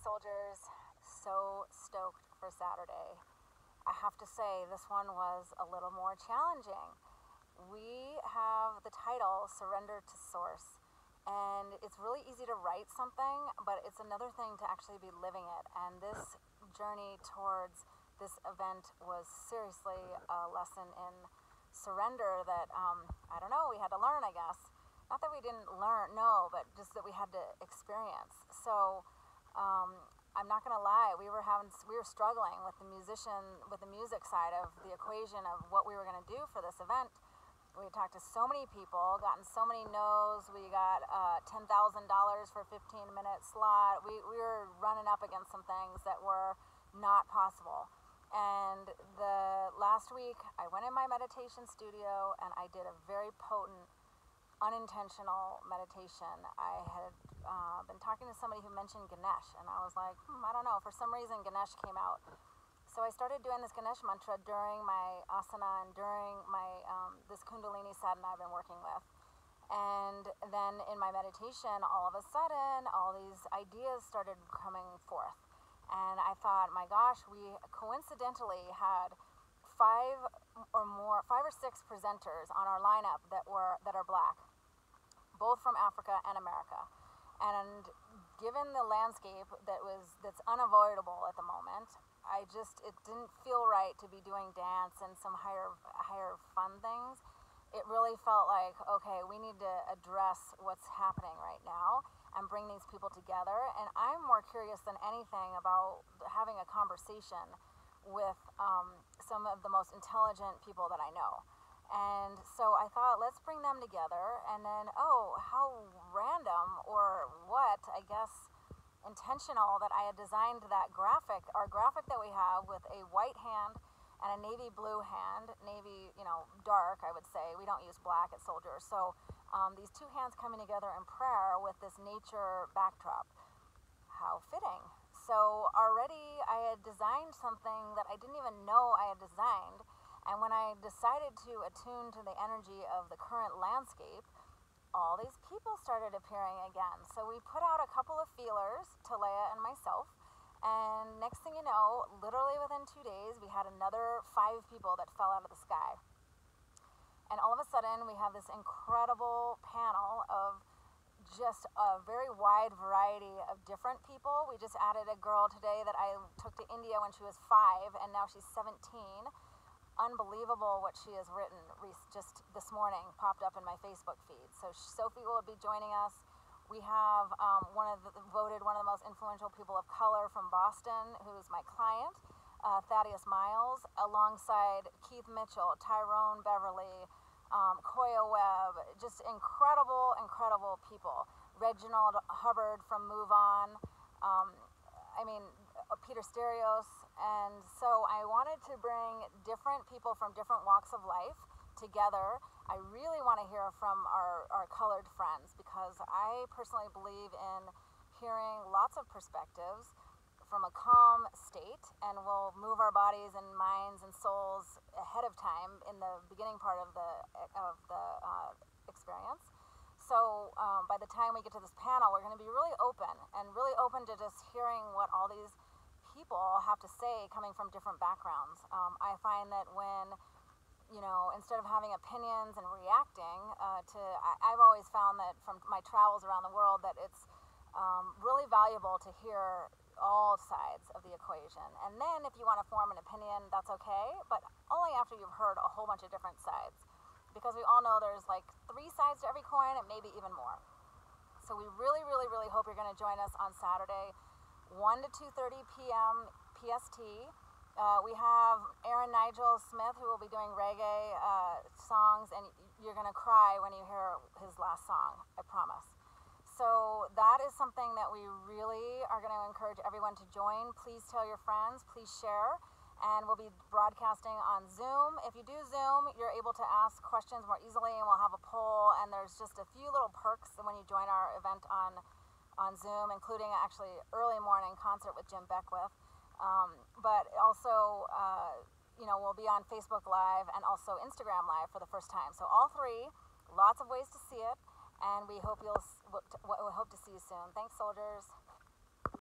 soldiers. So stoked for Saturday. I have to say, this one was a little more challenging. We have the title Surrender to Source, and it's really easy to write something, but it's another thing to actually be living it. And this journey towards this event was seriously a lesson in surrender that, I don't know, we had to learn, I guess. Not that we didn't learn, no, but just that we had to experience. So, I'm not gonna lie, we were struggling with the music side of the equation of what we were gonna do for this event. We talked to so many people, gotten so many no's. We got $10,000 for a 15-minute slot. We were running up against some things that were not possible. And the last week, I went in my meditation studio and I did a very potent, unintentional meditation. I had been talking to somebody who mentioned Ganesh, and I was like, I don't know, for some reason Ganesh came out. So I started doing this Ganesh mantra during my asana and during my this Kundalini sadhana I've been working with. And then in my meditation, all of a sudden, all these ideas started coming forth. And I thought, my gosh, we coincidentally had five or six presenters on our lineup that are Black, both from Africa and America. And given the landscape that's unavoidable at the moment, it didn't feel right to be doing dance and some higher fun things. It really felt like, okay, we need to address what's happening right now and bring these people together. And I'm more curious than anything about having a conversation with some of the most intelligent people that I know. And so I thought, let's bring them together. And then, how random, or what, I guess, intentional that I had designed that graphic, our graphic that we have with a white hand and a navy blue hand, navy, dark, I would say. We don't use black at Soldiers. So these two hands coming together in prayer with this nature backdrop. How fitting. So already I had designed something that I didn't even know I had designed. And when I decided to attune to the energy of the current landscape, all these people started appearing again. So we put out a couple of feelers to Leah and myself. And next thing you know, literally within 2 days, we had another 5 people that fell out of the sky. And all of a sudden, we have this incredible panel of just a very wide variety of different people. We just added a girl today that I took to India when she was 5, and now she's 17. Unbelievable what she has written just this morning, popped up in my Facebook feed. So Sophie will be joining us. We have voted one of the most influential people of color from Boston, who's my client, Thaddeus Miles, alongside Keith Mitchell, Tyrone Beverly, Koya Webb, just incredible, incredible people. Reginald Hubbard from Move On, Peter Sterios. And so I wanted to bring different people from different walks of life together. I really want to hear from our colored friends, because I personally believe in hearing lots of perspectives from a calm state, and we'll move our bodies and minds and souls ahead of time in the beginning part of the experience. So by the time we get to this panel, we're going to be really open to just hearing what all these people have to say coming from different backgrounds. I find that when, instead of having opinions and reacting I've always found that from my travels around the world that it's really valuable to hear all sides of the equation. And then if you want to form an opinion, that's okay, but only after you've heard a whole bunch of different sides. Because we all know there's like 3 sides to every coin, and maybe even more. So we really, really, really hope you're going to join us on Saturday, 1 to 2:30 p.m. PST. We have Aaron Nigel Smith, who will be doing reggae songs, and you're going to cry when you hear his last song, I promise. So that is something that we really are going to encourage everyone to join. Please tell your friends, please share, and we'll be broadcasting on Zoom. If you do Zoom, you're able to ask questions more easily, and we'll have a poll, and there's just a few little perks when you join our event on Zoom, including actually early morning concert with Jim Beckwith. But also, we'll be on Facebook Live and also Instagram Live for the first time. So all 3, lots of ways to see it, and we hope to see you soon. Thanks, soldiers.